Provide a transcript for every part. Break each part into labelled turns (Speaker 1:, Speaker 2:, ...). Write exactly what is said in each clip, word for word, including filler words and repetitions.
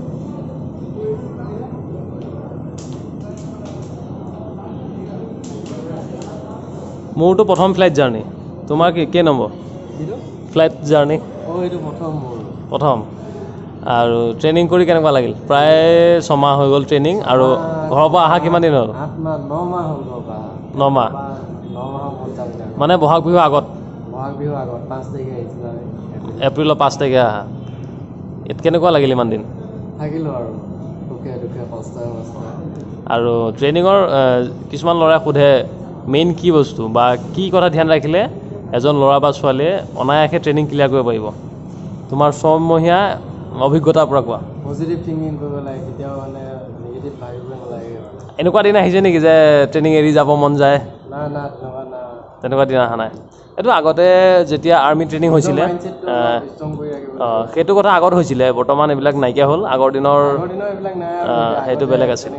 Speaker 1: মোৰটো প্ৰথম flight journey তোমাৰ কি কে নম্বৰ ফ্লাইট জাৰ্নি
Speaker 2: ও এইটো প্ৰথম মোৰ
Speaker 1: প্ৰথম আৰু ট্ৰেইনিং কৰি কেনেকুৱা লাগিল প্ৰায় ছমাহ হৈ গ'ল ট্ৰেইনিং আৰু ঘৰৰ পৰা অহা কিমান দিন হ'ল
Speaker 2: আঠ মাহ ন মাহ হ'ল ঘৰৰ পৰা
Speaker 1: ন মাহ
Speaker 2: ন মাহৰ মন যাবলৈ
Speaker 1: মানে বহাগ বিহুৰ আগত
Speaker 2: বহাগ বিহুৰ আগত পাঁচ তাৰিখে আহিছিল
Speaker 1: এপ্ৰিলৰ পাঁচ তাৰিখে আহা ইয়াত কেনেকুৱা লাগিল ইমান দিন
Speaker 2: থাকিলোঁ আৰু দুখে দুখে কষ্টই কষ্টই
Speaker 1: আৰু ট্ৰেইনিঙৰ কিছুমান ল'ৰাই সোধে মেইন কি বস্তু বা কি কথা ধ্যান ৰাখিলে এজন ল'ৰা বা ছোৱালীয়ে অনায়াসে ট্ৰেইনিং ক্লিয়াৰ কৰিব পাৰিব তোমাৰ ছমহীয়া অভিজ্ঞতাৰ পৰা কোৱা
Speaker 2: পজিটিভ থিংকিং কৰিব লাগে কেতিয়াও মানে নিগেটিভ ভাবিব নালাগে
Speaker 1: এনেকুৱা দিন আহিছে নেকি যে ট্ৰেইনিং এৰি যাব মন যায়
Speaker 2: না না তেনেকুৱা না
Speaker 1: তেনেকুৱা দিন অহা নাই এইটো আগতে যেতিয়া আৰ্মি ট্ৰেইনিং হৈছিলে সেইটো কথা আগত হৈছিলে বৰ্তমান এইবিলাক নাইকিয়া হ'ল আগৰ দিনৰ সেইটো বেলেগ আছিল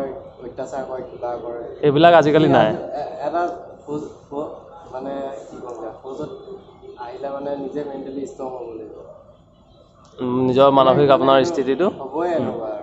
Speaker 1: এইবিলাক আজিকালি নাই
Speaker 2: এটা মানে কি ক'ম ফৌজত আহিলে মানে নিজে মেণ্টেলি ষ্ট্ৰং হ'ব লাগিব
Speaker 1: নিজৰ মানসিক আপোনাৰ স্থিতিটো
Speaker 2: হ'বই এনেকুৱা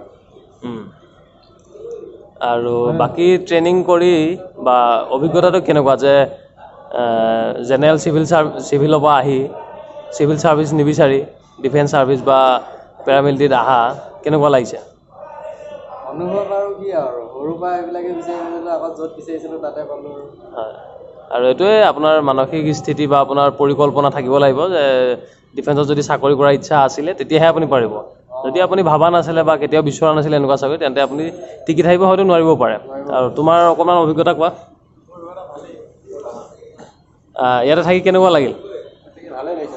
Speaker 1: আৰু বাকী ট্ৰেইনিং কৰি বা অভিজ্ঞতাটো কেনেকুৱা যে জেনেৰেল চিভিল চিভিলৰ পৰা আহি চিভিল ছাৰ্ভিচ নিবিচাৰি ডিফেন্স ছাৰ্ভিচ বা পেৰামিলিটেৰীত আহা কেনেকুৱা লাগিছে
Speaker 2: অনুভৱ আৰু কি আৰু সৰুৰ পৰা এইবিলাকে বিচাৰিছিলোঁ আগত য'ত বিচাৰিছিলোঁ তাতে পালোঁ
Speaker 1: হয় আৰু এইটোৱে আপোনাৰ মানসিক স্থিতি বা আপোনাৰ পৰিকল্পনা থাকিব লাগিব যে ডিফেন্সত যদি চাকৰি কৰাৰ ইচ্ছা আছিলে তেতিয়াহে আপুনি পাৰিব যদি আপুনি ভাবা নাছিলে বা কেতিয়াও বিচৰা নাছিলে এনেকুৱা চাকৰি তেন্তে আপুনি টিকি থাকিব হয়তো নোৱাৰিব পাৰে আৰু তোমাৰ অকণমান অভিজ্ঞতা কোৱা ইয়াতে থাকি কেনেকুৱা লাগিল
Speaker 2: ভালে লাগিছে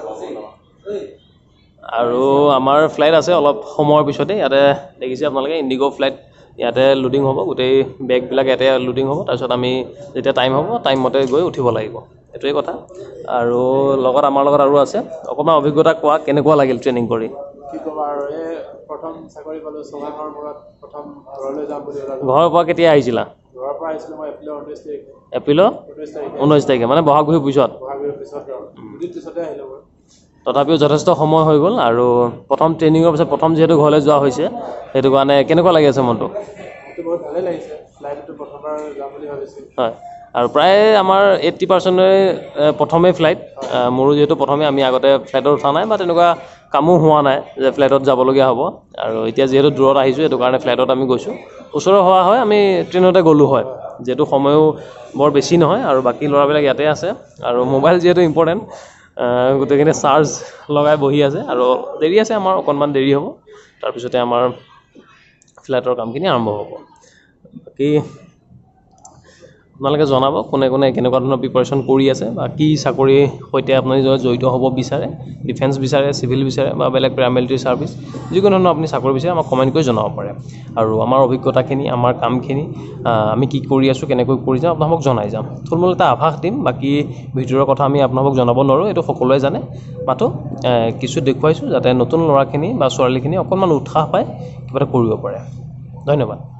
Speaker 1: আৰু আমাৰ ফ্লাইট আছে অলপ সময়ৰ পিছতে ইয়াতে দেখিছে আপোনালোকে ইণ্ডিগো ফ্লাইট ইয়াতে লোডিং হ'ব গোটেই বেগবিলাক ইয়াতে লোডিং হ'ব তাৰপিছত আমি যেতিয়া টাইম হ'ব টাইম মতে গৈ উঠিব লাগিব এইটোৱে কথা আৰু লগত আমাৰ লগত আৰু আছে অকণমান অভিজ্ঞতা কোৱা কেনেকুৱা লাগিল ট্ৰেইনিং কৰি
Speaker 2: কি ক'বা আৰু এই প্ৰথম চাকৰি পালোঁ ছমাহৰ মূৰত প্ৰথম ঘৰলৈ যাম বুলি
Speaker 1: ঘৰৰ পৰা কেতিয়া আহিছিলা
Speaker 2: ঘৰৰ পৰা আহিছিলোঁ মই এপ্ৰিলৰ ঊনৈছ তাৰিখে
Speaker 1: এপ্ৰিলৰ ঊনৈছ তাৰিখে মানে বহাগ বিহুৰ পিছত
Speaker 2: বহাগ বিহুৰ পিছত দুদিন পিছতে আহিলোঁ মই
Speaker 1: তথাপিও যথেষ্ট সময় হৈ গ'ল আৰু প্ৰথম ট্ৰেইনিঙৰ পিছত প্ৰথম যিহেতু ঘৰলৈ যোৱা হৈছে সেইটো কাৰণে কেনেকুৱা লাগি আছে মনটো
Speaker 2: বহুত ভালেই লাগিছে ফ্লাইটটো প্ৰথমবাৰ যাম বুলি ভাবিছোঁ
Speaker 1: হয় আৰু প্ৰায় আমাৰ এইট্টি পাৰ্চেণ্টে প্ৰথমেই ফ্লাইট মোৰো যিহেতু প্ৰথমে আমি আগতে ফ্লাইটত উঠা নাই বা তেনেকুৱা কামো হোৱা নাই যে ফ্লাইটত যাবলগীয়া হ'ব আৰু এতিয়া যিহেতু দূৰত আহিছোঁ সেইটো কাৰণে ফ্লাইটত আমি গৈছোঁ ওচৰৰ হোৱা হয় আমি ট্ৰেইনতে গ'লোঁ হয় যিহেতু সময়ো বৰ বেছি নহয় আৰু বাকী ল'ৰাবিলাক ইয়াতে আছে আৰু মোবাইল যিহেতু ইম্পৰ্টেণ্ট গোটেইখিনি চাৰ্জ লগাই বহি আছে আৰু দেৰি আছে আমাৰ অকণমান দেৰি হ'ব তাৰপিছতে আমাৰ ফ্লাইটৰ কামখিনি আৰম্ভ হ'ব বাকী আপোনালোকে জনাব কোনে কোনে কেনেকুৱা ধৰণৰ প্ৰিপাৰেশ্যন কৰি আছে বা কি চাকৰিৰ সৈতে আপুনি জড়িত হ'ব বিচাৰে ডিফেন্স বিচাৰে চিভিল বিচাৰে বা বেলেগ পেৰামিলিটেৰী ছাৰ্ভিচ যিকোনো ধৰণৰ আপুনি চাকৰি বিচাৰে আমাক কমেণ্ট কৰি জনাব পাৰে আৰু আমাৰ অভিজ্ঞতাখিনি আমাৰ কামখিনি আমি কি কৰি আছোঁ কেনেকৈ কৰি যাওঁ আপোনালোকক জনাই যাম থুলমূল এটা আভাস দিম বাকী ভিতৰৰ কথা আমি আপোনালোকক জনাব নোৱাৰোঁ এইটো সকলোৱে জানে মাথো কিছু দেখুৱাইছোঁ যাতে নতুন ল'ৰাখিনি বা ছোৱালীখিনি অকণমান উৎসাহ পায় কিবা এটা কৰিব পাৰে ধন্যবাদ